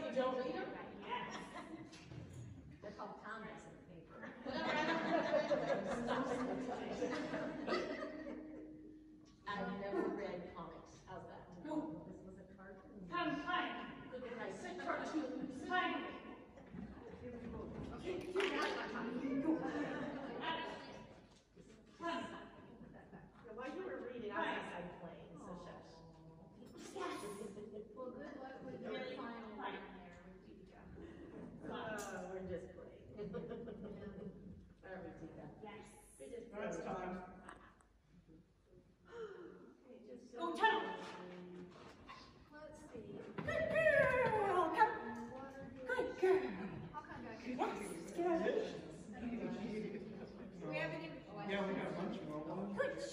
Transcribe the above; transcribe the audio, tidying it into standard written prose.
you don't read them? Yes. They're called comments in the paper. I never read comics. How's that? This was a cartoon. Come, play. Look at I said cartoons. Play. Come. While you were reading, I was outside playing, so shush. Well, good luck with your final one there with Tika. We're just playing. All right, Tika. Yes. We're just That's playing. time. Go tunnel. Let's see. Good girl. Come. Good girl. I'll come back. Yes. Good. Do we have any? Yeah, we got a bunch more. Good